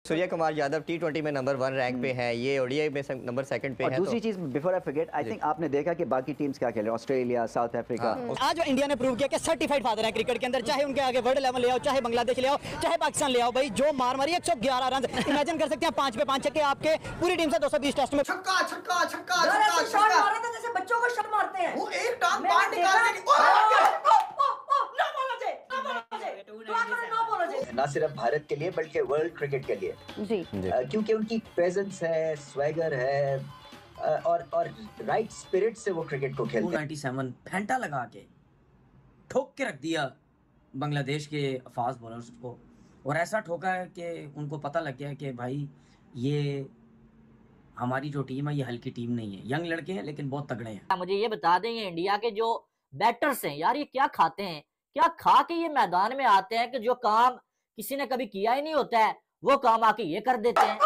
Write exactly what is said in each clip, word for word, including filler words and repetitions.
सूर्य Kumar Yadav T twenty में number one rank पे है, ये ओडीआई में नंबर सेकंड पे और है। दूसरी चीज before I forget, I think आपने देखा कि बाकी टीम्स क्या खेल रहे हैं, ऑस्ट्रेलिया, साउथ अफ्रीका। आज इंडिया ने प्रूव किया कि सर्टिफाइड फादर है क्रिकेट के अंदर, चाहे उनके आगे वर्ल्ड लेवल ले आओ, चाहे बांग्लादेश ले आओ, चाहे पाकिस्तान ले आओ, भाई जो मार मारी एक सौ ग्यारह रन, इमेजिन कर सकते हैं पांच पे पांच छक्के आपके पूरी टीम से दो सौ बीस टेस्ट में। छक्का छक्का छक्का छक्का शॉट मारा था जैसे बच्चों को शॉट मारते हैं, वो एक टांग बाहर निकालने की ना सिर्फ भारत के लिए बल्कि वर्ल्ड क्रिकेट के लिए जी, जी। क्योंकि उनकी प्रेजेंस है, स्वैगर है और और राइट स्पिरिट से वो क्रिकेट को खेलते हैं। सत्तानवे फेंटा लगा के ठोक के रख दिया बांग्लादेश के फास्ट बॉलर्स को, और ऐसा ठोका है कि उनको पता लग गया कि भाई ये हमारी जो टीम है ये हल्की टीम नहीं है, यंग लड़के हैं लेकिन बहुत तगड़े हैं। मुझे ये बता दें, ये इंडिया के जो बैटर्स हैं यार, ये क्या खाते हैं, क्या खा के ये मैदान में आते हैं कि जो काम किसी ने कभी किया ही नहीं होता है वो काम आके ये कर देते हैं।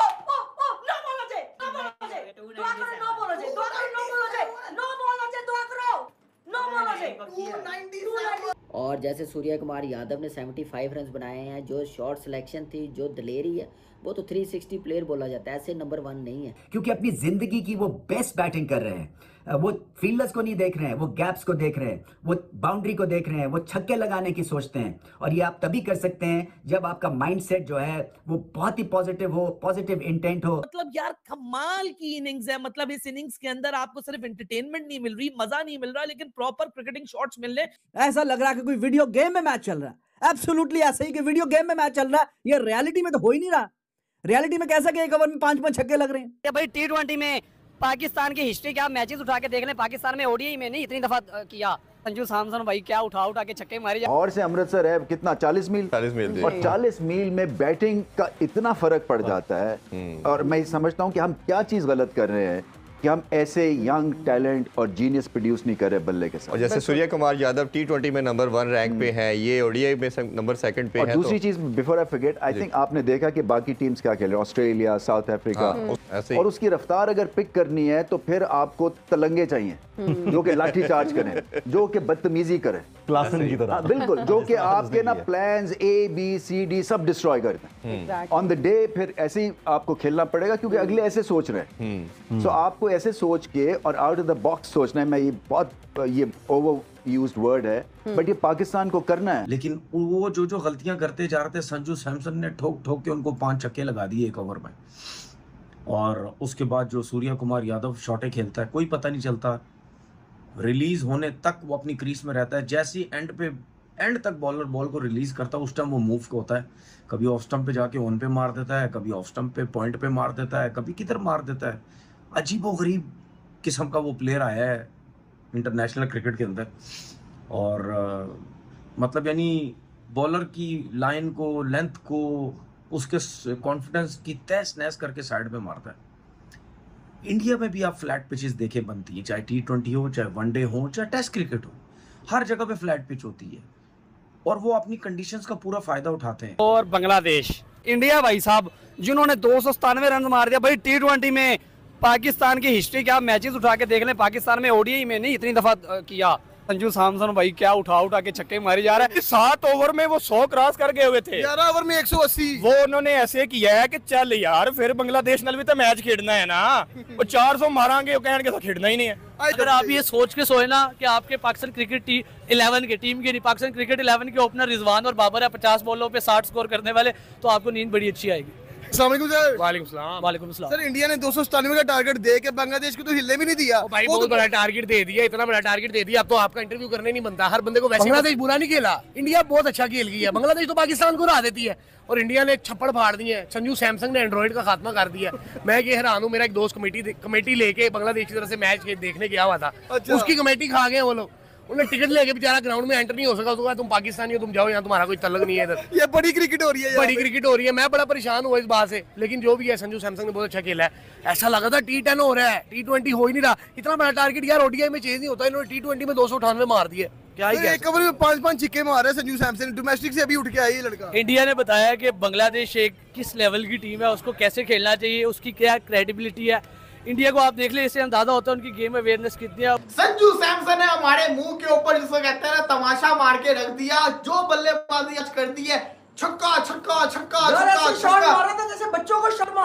और जैसे सूर्य कुमार यादव ने पचहत्तर रन बनाए हैं, जो शॉट सिलेक्शन थी, जो दलेरी है, वो तो तीन सौ साठ प्लेयर बोला जाता है, ऐसे नंबर वन नहीं है। क्योंकि अपनी जिंदगी की वो बेस्ट बैटिंग कर रहे हैं, वो फील्डर्स को नहीं देख रहे हैं, वो गैप्स को देख रहे हैं, वो बाउंड्री को देख रहे हैं, वो छक्के लगाने की सोचते हैं। और ये आप तभी कर सकते हैं जब आपका माइंडसेट जो है वो बहुत ही पॉजिटिव हो, पॉजिटिव इंटेंट हो। मतलब यार कमाल की इनिंग्स है, मतलब इस इनिंग्स के अंदर आपको सिर्फ एंटरटेनमेंट नहीं मिल रही, मजा नहीं मिल रहा, लेकिन प्रॉपर क्रिकेटिंग शॉट्स मिल रहे। ऐसा लग रहा है कि कोई वीडियो गेम में मैच चल रहा है, एब्सोल्युटली ऐसा ही कि वीडियो गेम में मैच चल रहा है। ये रियलिटी में तो हो ही नहीं रहा। रियलिटी में कैसा कि एक ओवर में पांच पांच छक्के लग रहे हैं। भाई टी ट्वेंटी में पाकिस्तान की हिस्ट्री क्या मैचेस उठा के देख लें, पाकिस्तान में ओडीआई में नहीं इतनी दफा किया। संजू सैमसन भाई क्या उठा उठा के छक्के मारे। और से अमृतसर है कितना चालीस मील चालीस मील और चालीस मील में बैटिंग का इतना फर्क पड़ जाता है। और मैं समझता हूँ कि हम क्या चीज गलत कर रहे हैं कि हम ऐसे यंग टैलेंट और जीनियस प्रोड्यूस नहीं कर रहे बल्ले के साथ। और जैसे सूर्य कुमार यादव टी ट्वेंटी में नंबर वन रैंक पे है, ये ओडीआई में नंबर सेकंड पे और है। दूसरी चीज before I forget, I think आपने देखा कि बाकी टीम्स क्या खेल रहे हैं, ऑस्ट्रेलिया, साउथ अफ्रीका। और उसकी रफ्तार अगर पिक करनी है तो फिर आपको तलंगे चाहिए जो कि लाठी चार्ज करें, जो कि बदतमीजी करें, क्लासन की तरह। बिल्कुल, जो कि आपके ना plans A B C D सब डिस्ट्रॉय करते हैं ऑन द डे। फिर ऐसे ही आपको खेलना पड़ेगा क्योंकि अगले ऐसे सोच रहे हैं। सो आपको ऐसे सोच के और आउट ऑफ द बॉक्स सोचना है। मैं ये बहुत ये ओवर यूज्ड वर्ड है, बट ये पाकिस्तान को करना है। लेकिन वो जो जो गलतियां करते जा रहे थे, संजू सैमसन ने ठोक ठोक के उनको पांच छक्के लगा दिए एक ओवर में। और उसके बाद जो सूर्य कुमार यादव शॉटे खेलता है, कोई पता नहीं चलता, रिलीज होने तक वो अपनी क्रीज में रहता है। जैसे ही एंड पे एंड तक बॉलर बॉल को रिलीज करता है, उस टाइम वो मूव होता है, कभी ऑफ स्टंप पे जाके ऑन पे मार देता है, कभी ऑफ स्टंप पे पॉइंट पे मार देता है, कभी किधर मार देता है। अजीबोगरीब किस्म का वो प्लेयर आया है इंटरनेशनल क्रिकेट के अंदर। और आ, मतलब यानी बॉलर की लाइन को, लेंथ को, उसके कॉन्फिडेंस की तहस नहस करके साइड पे मारता है। इंडिया में भी आप फ्लैट पिचेस देखे बनती है, चाहे टी ट्वेंटी हो, चाहे वनडे हो, चाहे टेस्ट क्रिकेट हो, हर जगह पे फ्लैट पिच होती है और वो अपनी कंडीशंस का पूरा फायदा उठाते हैं। और बांग्लादेश, इंडिया भाई साहब जिन्होंने दो सौ सतानवे रन मार दिया। भाई टी ट्वेंटी में पाकिस्तान की हिस्ट्री क्या मैचेस उठा के देख लें, पाकिस्तान में ओडीआई में नहीं इतनी दफा किया। संजू सैमसन भाई क्या उठा उठा के छक्के मारे जा रहा है। सात ओवर में वो सौ क्रॉस कर गए हुए थे, ग्यारह ओवर में एक सौ अस्सी। वो उन्होंने ऐसे किया है कि चल यार फिर बांग्लादेश नाल भी तो मैच खेलना है ना, वो चार सौ मारांगे, वो कहने के तो खेलना ही नहीं है। अगर आप ये सोच के सोए ना कि आपके पाकिस्तान क्रिकेट टी इलेवन के टीम के पाकिस्तान क्रिकेट इलेवन के ओपनर रिजवान और बाबर है पचास बॉलों पे साठ स्कोर करने वाले, तो आपको नींद बड़ी अच्छी आएगी। वालेकुम सलाम। सर इंडिया ने दो सौ सतानवे का टारगेट दे के बांग्लादेश को तो हिलने भी नहीं दिया। भाई बहुत बड़ा टारगेट दे दिया, इतना बड़ा टारगेट दे दिया, अब तो आपका इंटरव्यू करने नहीं बनता। हर बंदे को वैसे बांग्लादेश बुरा नहीं खेला, इंडिया बहुत अच्छा खेल गया है। बांग्लादेश तो पाकिस्तान को हरा देती है और इंडिया ने एक छप्पड़ फाड़ दी है। संजू सैमसन ने एंड्रॉइड का खात्मा कर दिया। मैं ये हैरान हूँ, मेरा एक दोस्त कमेटी कमेटी लेके बांग्लादेश की तरफ से मैच देखने गया हुआ था, उसकी कमेटी खा गए वो लोग। उन्हें टिकट लेके बेचारा ग्राउंड में एंटर नहीं हो सका। तो तुम पाकिस्तानी हो, तुम जाओ, यहाँ तुम्हारा कोई तल्लक नहीं है इधर। ये बड़ी क्रिकेट हो रही है, बड़ी क्रिकेट हो रही है। मैं बड़ा परेशान हुआ इस बात से, लेकिन जो भी है संजू सैमसन ने बहुत अच्छा खेला है। ऐसा लगा था टी टेन हो रहा है, टी ट्वेंटी हो ही नहीं रहा। इतना बड़ा टारगेट यार ओडीआई में चेज नहीं होता, इन्होंने टी ट्वेंटी में दो सौ अठानवे मार दिए। क्या ही एक ओवर में पांच पांच छिक्के मार रहे संजू सैमसन, डोमेस्टिक से अभी उठ के आया ये लड़का। इंडिया ने बताया कि बांग्लादेश एक किस लेवल की टीम है, उसको कैसे खेलना चाहिए, उसकी क्या क्रेडिबिलिटी है। इंडिया को आप देख ले, इससे अंदाजा होता है उनकी गेम अवेयरनेस कितनी है। संजू सैमसन ने हमारे मुंह के ऊपर जिसको कहते हैं ना तमाशा मार के रख दिया। जो बल्लेबाजी आज कर दी है, छक्का छक्का छक्का छक्का शॉट मारा था जैसे बच्चों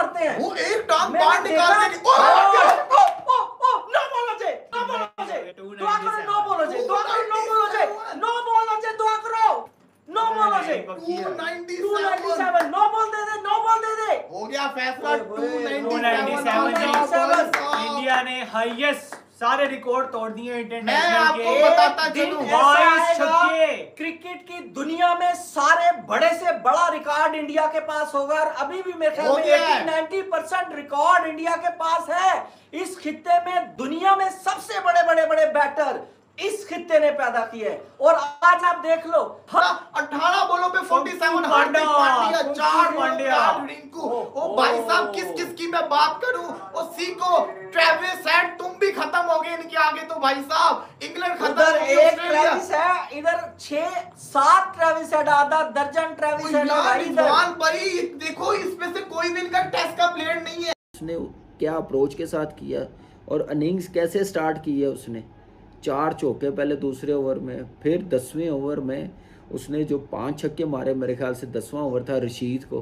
मारते हैं। वो एक टांग मैंने बाहर देखा- निकाल देगी। ओ, ओ, ओ, ओ, ओ, नो बोलो जे, नो बोलो जे, दुआ करो नो बोलो जे, दुआ करो नो बोलो जे, नो बोलो जे, दुआ करो नो बोलो जे, two two ninety ninety seven seven, no बोल दे दे, नो बोल दे दे। हो गया फैसला। ओए, टू ओए, ninety two ninety seven seven, India ने हाईएस्ट सारे रिकॉर्ड तोड़ दिए मैं इंटरनेशनल आपको के। बताता दिन चलूं, ऐसा बाईस आएगा, छक्के। क्रिकेट की दुनिया में सारे बड़े से बड़ा रिकॉर्ड इंडिया के पास होगा और अभी भी मेरे ख्याल हो में गया है। अस्सी नब्बे परसेंट रिकॉर्ड इंडिया के पास है। इस खित्ते में दुनिया में सबसे बड़े बड़े बड़े बैटर इस खित्ते ने पैदा किए और आज आप देख लो अठारह बॉलों पे सैंतालीस पांड्या, हार्दिक पांड्या, कुंकू चार पांड्या। चार रिंकू। ओ भाई साहब, किस किस की मैं बात करूं? ओ सीको, ट्रेविस हेड, तुम भी खत्म हो गए इनके आगे तो भाई साहब। इंग्लैंड खत्म उधर हो गई, एक ऑस्ट्रेलिया। ट्रेविस है, इधर छह सात ट्रेविस है, आधा दर्जन ट्रेविस है ना भाई इधर। रिजवान परी, देखो इसमें से कोई भी इनका टेस्ट का प्लेयर नहीं है। उसने क्या अप्रोच के साथ किया और इनिंग्स कैसे स्टार्ट की है उसने। चार चौके पहले दूसरे ओवर में, फिर दसवें ओवर में उसने जो पांच छक्के मारे, मेरे ख्याल से दसवां ओवर था रशीद को।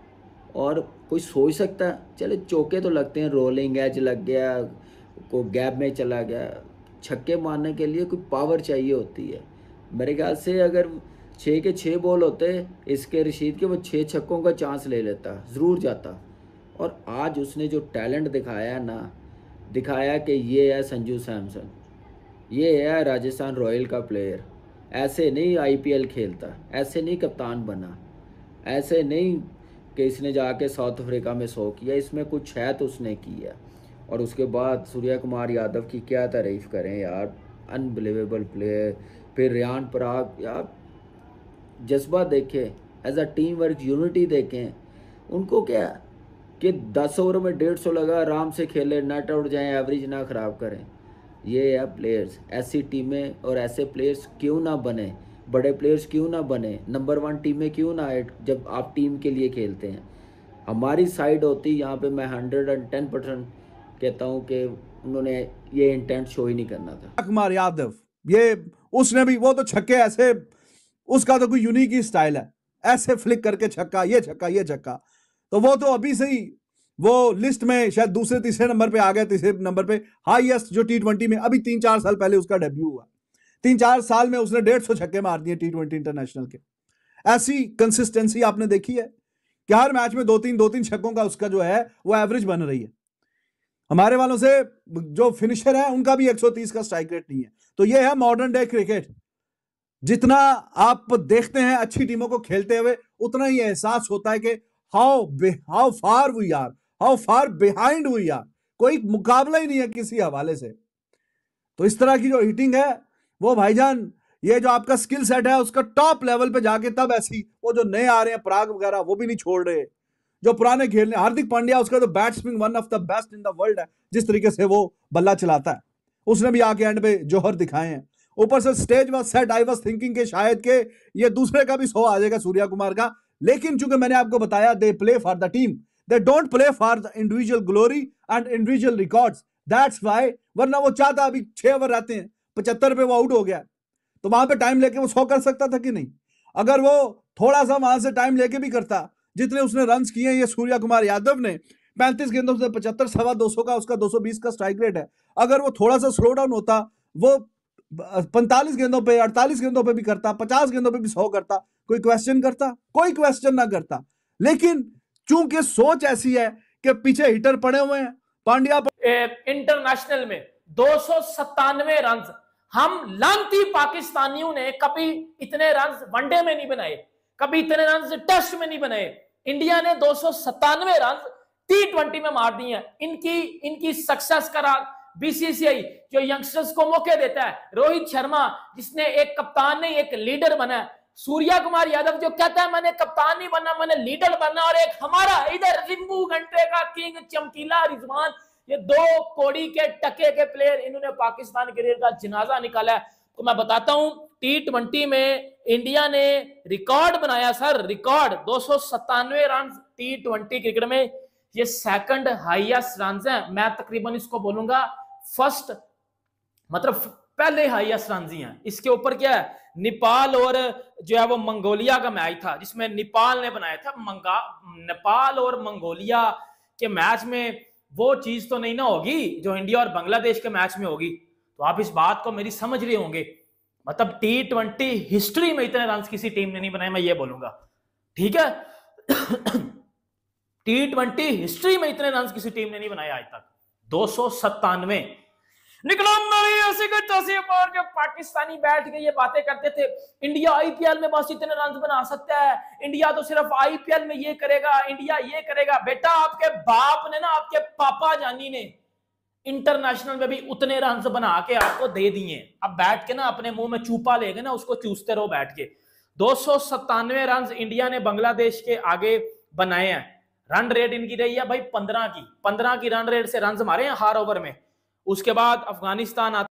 और कोई सोच सकता है, चले चौके तो लगते हैं, रोलिंग एज लग गया, को गैप में चला गया। छक्के मारने के लिए कोई पावर चाहिए होती है। मेरे ख्याल से अगर छः के छः बॉल होते इसके रशीद के, वो छः छक्कों का चांस ले लेता, ज़रूर जाता। और आज उसने जो टैलेंट दिखाया ना, दिखाया कि ये है संजू सैमसन, ये है राजस्थान रॉयल का प्लेयर। ऐसे नहीं आईपीएल खेलता, ऐसे नहीं कप्तान बना, ऐसे नहीं कि इसने जाके साउथ अफ्रीका में सौ किया। इसमें कुछ है तो उसने किया। और उसके बाद सूर्या कुमार यादव की क्या तारीफ़ करें यार, अनबिलीवेबल प्लेयर। फिर रियान पराग, यार जज्बा देखें, as a team work unity देखें। उनको क्या कि दस ओवर में डेढ़ सौ लगा, आराम से खेले, नेट आउट जाएँ, एवरेज ना ख़राब करें। ये है प्लेयर्स। ऐसी टीमें और ऐसे प्लेयर्स क्यों ना बने, बड़े प्लेयर्स क्यों ना बने, नंबर वन टीमें क्यों ना आए जब आप टीम के लिए खेलते हैं। हमारी साइड होती यहाँ पे, मैं हंड्रेड एंड टेन परसेंट कहता हूँ कि उन्होंने ये इंटेंट शो ही नहीं करना था। कुमार यादव, ये उसने भी, वो तो छक्के ऐसे, उसका तो कोई यूनिक ही स्टाइल है, ऐसे फ्लिक करके छक्का, ये छक्का, ये छक्का। तो वो तो अभी से ही वो लिस्ट में शायद दूसरे तीसरे नंबर पे आ गया, तीसरे नंबर पे हाईएस्ट जो टी ट्वेंटी में। अभी तीन चार साल पहले उसका डेब्यू हुआ, तीन चार साल में उसने डेढ़ सौ छक्के मार दिए टी ट्वेंटी इंटरनेशनल के। ऐसी कंसिस्टेंसी आपने देखी है कि हर मैच में दो तीन दो तीन छक्कों का उसका जो है वो एवरेज बन रही है। हमारे वालों से जो फिनिशर है उनका भी एक सौ तीस का स्ट्राइक रेट नहीं है। तो ये है मॉडर्न डे क्रिकेट। जितना आप देखते हैं अच्छी टीमों को खेलते हुए, उतना ही एहसास होता है कि how how far we are, how far behind we are. कोई मुकाबला ही नहीं है किसी हवाले से। तो इस तरह की जो हिटिंग है वो भाईजान, ये जो आपका स्किल सेट है उसका टॉप लेवल पे जाके तब ऐसी, वो जो नए आ रहे हैं पराग वगैरह वो भी नहीं छोड़ रहे, जो पुराने खेलने, हार्दिक पांड्या उसका तो batsman one of the best in the world है, जिस तरीके से वो बल्ला चलाता है। उसने भी आके एंड पे जोहर दिखाए हैं। ऊपर से stage was set, I was thinking के शायद के ये दूसरे का भी सौ आ जाएगा सूर्या कुमार का, लेकिन चूंकि मैंने आपको बताया they play for the team, they don't play for the individual glory and individual records, that's why. वरना वो चाहता, अभी छह ओवर रहते हैं, पचहत्तर पे वो आउट हो गया, तो वहां पे टाइम लेके वो सौ कर सकता था कि नहीं? अगर वो थोड़ा सा वहां से टाइम लेके भी करता, जितने उसने रन्स किए ये सूर्या कुमार यादव ने, पैंतीस गेंदों से पचहत्तर, सवा दो सौ का उसका दो सौ बीस का स्ट्राइक रेट है। अगर वो थोड़ा सा स्लो डाउन होता, वो पैंतालीस गेंदों पे, अड़तालीस गेंदों पे भी करता, पचास गेंदों पे भी सौ करता, कोई क्वेश्चन करता? कोई क्वेश्चन ना करता। लेकिन चूंकि सोच ऐसी है कि पीछे हिटर पड़े हुए हैं, पांड्या इंटरनेशनल में दो सौ सत्तानवे रन, हम लांती पाकिस्तानियों ने कभी इतने रन वनडे में नहीं बनाए, कभी इतने रन टेस्ट में नहीं बनाए। इंडिया ने दो सौ सत्तानवे रन टी ट्वेंटी में मार दिए हैं। इनकी इनकी सक्सेस करा बीसीसीआई जो यंगस्टर्स को मौके देता है, रोहित शर्मा जिसने एक कप्तान नहीं एक लीडर बना है, सूर्या कुमार यादव जो कहता है मैंने कप्तान नहीं बनना, मैंने लीडर बनना, और एक हमारा इधर रिंकू घंटे का किंग चमकीला रिजवान, ये दो कोड़ी के टके के प्लेयर, इन्होंने पाकिस्तान क्रिकेट का जनाजा निकाला है। तो मैं बताता हूं टी ट्वेंटी में इंडिया ने रिकॉर्ड बनाया सर, रिकॉर्ड दो सौ सत्तानवे रन टी ट्वेंटी क्रिकेट में, ये सेकंड हाईएस्ट रन है। मैं तकरीबन इसको बोलूंगा फर्स्ट, मतलब पहले हाईएस्ट रन ही हैं। इसके ऊपर क्या है, नेपाल और जो है वो मंगोलिया का मैच था जिसमें नेपाल ने बनाया था। मंगा नेपाल और मंगोलिया कि मैच में वो चीज तो नहीं ना होगी जो इंडिया और बांग्लादेश के मैच में होगी। तो आप इस बात को मेरी समझ रहे होंगे, मतलब टी ट्वेंटी हिस्ट्री में इतने रन किसी टीम ने नहीं बनाए, मैं ये बोलूंगा, ठीक है। टी ट्वेंटी हिस्ट्री में इतने रन किसी टीम ने नहीं बनाए आज तक, दो सौ सत्तानवे। निकलो मेरी ऐसी कोई तस्वीर पर जो पाकिस्तानी बैठ के ये बातें करते थे इंडिया आईपीएल में बस इतने रन बना सकता है, इंडिया तो सिर्फ आईपीएल में ये करेगा, इंडिया ये करेगा। बेटा आपके बाप ने ना, आपके पापा जानी ने इंटरनेशनल में भी उतने रन बना के आपको दे दिए। अब बैठ के ना अपने मुंह में चूपा लेके ना उसको चूसते रहो बैठ के। दो सौ सत्तानवे रन इंडिया ने बांग्लादेश के आगे बनाए हैं। रन रेट इनकी रही है भाई पंद्रह की, पंद्रह की रन रेट से रन मारे हैं हर ओवर में। उसके बाद अफगानिस्तान